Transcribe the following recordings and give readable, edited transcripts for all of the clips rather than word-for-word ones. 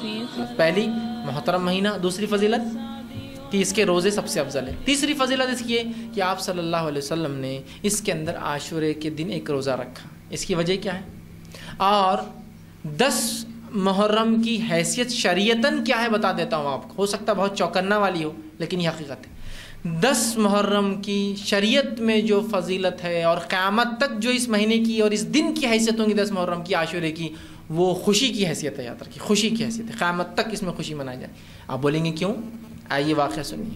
پہلی محترم مہینہ، دوسری فضیلت کہ اس کے روزے سب سے افضل ہے، تیسری فضیلت اس کی ہے کہ آپ صلی اللہ علیہ وسلم نے اس کے اندر عاشورے کے دن ایک روزہ رکھا۔ اس کی وجہ کیا ہے؟ اور 10 محرم کی حیثیت شریعتاً کیا ہے بتا دیتا ہوں آپ کو، ہو سکتا ہے بہت چوکنا والی ہو لیکن یہ حقیقت ہے۔ 10 محرم کی شریعت میں جو فضیلت ہے اور قیامت تک جو اس مہینے کی اور اس دن کی حیثیت ہوں گی 10 محرم کی عاشورے کی، وہ خوشی کی حیثیت ہے، یاد رکھیے خوشی کی حیثیت ہے، قیامت تک اس میں خوشی منائی جائے۔ آپ بولیں گے کیوں؟ آئیے واقعہ سنیے۔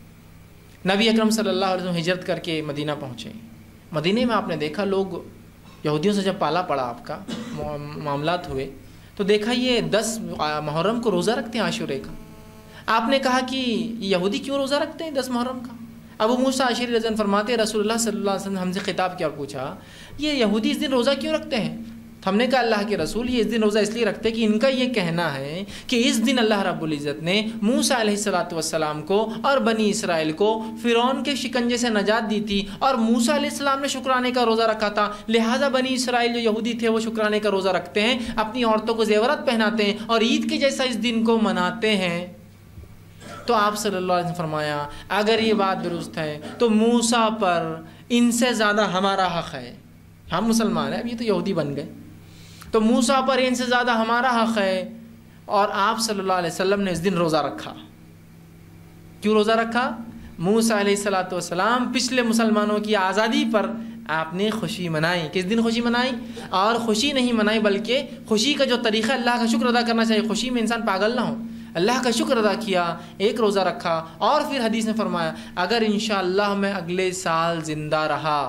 نبی اکرم صلی اللہ علیہ وسلم ہجرت کر کے مدینہ پہنچے۔ مدینہ میں آپ نے دیکھا لوگ یہودیوں سے جب پالا پڑا آپ کا معاملات ہوئے تو دیکھا یہ 10 محرم کو روزہ رکھتے ہیں عاشورے کا۔ آپ نے کہا کہ یہودی کیوں روزہ رکھتے ہیں 10 محرم کا؟ ابو موسیٰ اشعری رضی اللہ عنہ فرماتے ہیں رسول اللہ صلی اللہ علیہ وسلم ہم سے خطاب کیا اور پوچھا یہ یہودی اس دن روزہ کیوں رکھتے ہیں؟ ہم نے کہا اللہ کے رسول یہ اس دن روزہ اس لیے رکھتے ہیں کہ ان کا یہ کہنا ہے کہ اس دن اللہ رب العزت نے موسیٰ علیہ السلام کو اور بنی اسرائیل کو فرعون کے شکنجے سے نجات دی تھی، اور موسیٰ علیہ السلام نے شکرانے کا روزہ رکھا تھا، لہٰذا بنی اسرائیل جو یہودی تھے وہ شکرانے کا روزہ رکھتے ہیں، اپنی عورتوں کو زیورات پہناتے ہیں اور عید کے جیسا اس دن کو مناتے ہیں۔ تو آپ صلی اللہ علیہ وسلم فرمایا اگر یہ بات درست ہے تو موسیٰ پر ان سے زیادہ ہمارا حق ہے، ہم مسلمان ہیں، اب یہ تو یہودی بن گئے، تو موسیٰ پر ان سے زیادہ ہمارا حق ہے، اور آپ صلی اللہ علیہ وسلم نے اس دن روزہ رکھا۔ کیوں روزہ رکھا؟ موسیٰ علیہ السلام پچھلے مسلمانوں کی آزادی پر آپ نے خوشی منائی۔ کس دن خوشی منائی؟ اور خوشی نہیں منائی بلکہ خوشی کا جو طریقہ اللہ کا شکر ادا کرنا چاہیے، خوشی میں انسان پاگل نہ ہو، اللہ کا شکر ادا کیا، ایک روزہ رکھا، اور پھر حدیث نے فرمایا اگر انشاءاللہ میں اگلے سال زندہ رہا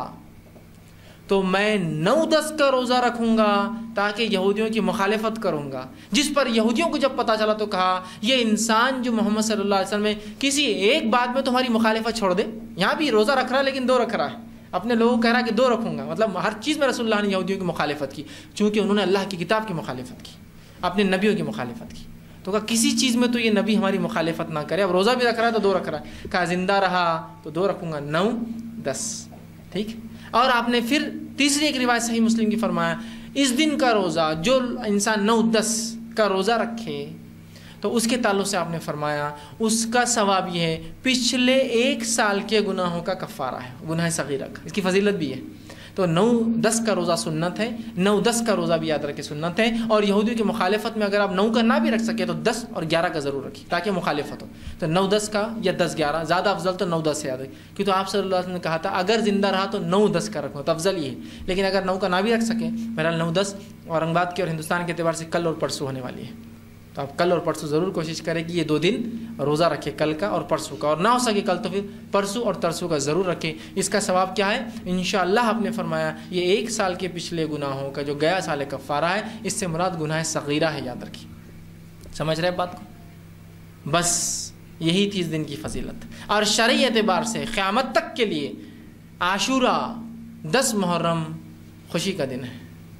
تو میں 9-10 کا روزہ رکھوں گا تاکہ یہودیوں کی مخالفت کروں گا۔ جس پر یہودیوں کو جب پتہ چلا تو کہا یہ انسان جو محمد صلی اللہ علیہ وسلم میں کسی ایک بات میں تمہاری مخالفت چھوڑ دے، یہاں بھی روزہ رکھ رہا ہے لیکن 2 رکھ رہا ہے، اپنے لوگوں کو کہہ رہا ہے کہ 2 رکھوں گا، مطلب ہر چیز میں رسول اللہ نے یہودیوں کی مخالفت کی، چونکہ انہوں نے اللہ کی کتاب کی مخالفت کی، اپنے نبیوں کی مخالفت کی، تو کہا کسی چیز میں تو یہ نبی ہماری مخالفت نہ کرے، اب روزہ بھی رکھ رہا ہے تو 2 رکھ رہا ہے، کہا زندہ رہا تو 2 رکھوں گا، 9-10، ٹھیک۔ اور آپ نے پھر تیسری ایک روایت صحیح مسلم کی فرمایا اس دن کا روزہ جو انسان 9-10 کا روزہ رکھے تو اس کے تعلق سے آپ نے فرمایا اس کا ثواب یہ ہے پچھلے 1 سال کے گناہوں کا کفارہ ہے، گناہ صغیرہ کا، اس کی فضیلت بھی ہے۔ تو 9-10 کا روزہ سنت ہے، 9-10 کا روزہ بھی یاد رکھے سنت ہے، اور یہودیوں کی مخالفت میں اگر آپ 9 کا نہ بھی رکھ سکے تو 10 اور 11 کا ضرور رکھیے تاکہ مخالفت ہو، تو 9-10 کا یا 10-11 زیادہ افضل تو 9-10 یاد رکھیں، کیونکہ تو آپ صلی اللہ علیہ وسلم نے کہا تھا اگر زندہ رہا تو 9-10 کا رکھو، تو افضل یہ ہے، لیکن اگر 9 کا نہ بھی رکھ سکیں، بہرحال 9-10 اورنگ آباد کے اور ہندوستان کے اعتبار سے کل اور پرسوں ہونے والی ہے، تو آپ کل اور پرسوں ضرور کوشش کریں کہ یہ 2 دن روزہ رکھے، کل کا اور پرسوں کا، اور نہ ہو سکے کل تو پھر پرسوں اور ترسوں کا ضرور رکھیں۔ اس کا ثواب کیا ہے؟ انشاءاللہ آپ نے فرمایا یہ 1 سال کے پچھلے گناہوں کا جو گیا سال کفارہ ہے، اس سے مراد گناہ صغیرہ ہے، یاد رکھیے۔ سمجھ رہے بات کو؟ بس یہی تھی اس دن کی فضیلت، اور شرعی اعتبار سے قیامت تک کے لیے عاشورہ 10 محرم خوشی کا دن ہے،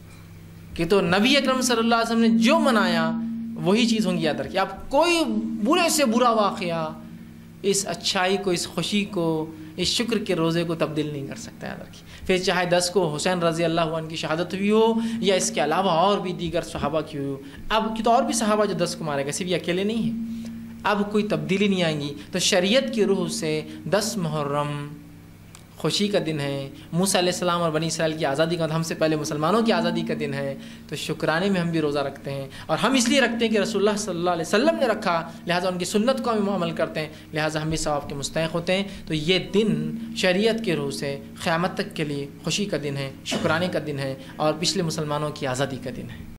کہ تو نبی اکرم صلی اللہ علیہ وسلم نے جو منایا وہی چیز ہوں گی، یاد رکھیے۔ آپ کوئی برے سے برا واقعہ اس اچھائی کو، اس خوشی کو، اس شکر کے روزے کو تبدیل نہیں کر سکتا، یاد رکھیے۔ پھر چاہے 10 کو حسین رضی اللہ عنہ کی شہادت ہوئی ہو یا اس کے علاوہ اور بھی دیگر صحابہ کی ہوئی ہو، اب کی تو اور بھی صحابہ جو 10 کو مارے گئے، صرف یہ اکیلے نہیں ہیں، اب کوئی تبدیلی نہیں آئیں گی۔ تو شریعت کی روح سے 10 محرم خوشی کا دن ہے، موسیٰ علیہ السلام اور بنی اسرائیل کی آزادی کا، ہم سے پہلے مسلمانوں کی آزادی کا دن ہے، تو شکرانے میں ہم بھی روزہ رکھتے ہیں، اور ہم اس لیے رکھتے ہیں کہ رسول اللہ صلی اللہ علیہ وسلم نے رکھا، لہٰذا ان کی سنت کو ہم عمل کرتے ہیں، لہٰذا ہم بھی ثواب کے مستحق ہوتے ہیں۔ تو یہ دن شریعت کے روح سے قیامت تک کے لیے خوشی کا دن ہے، شکرانے کا دن ہے، اور پچھلے مسلمانوں کی آزادی کا دن ہے۔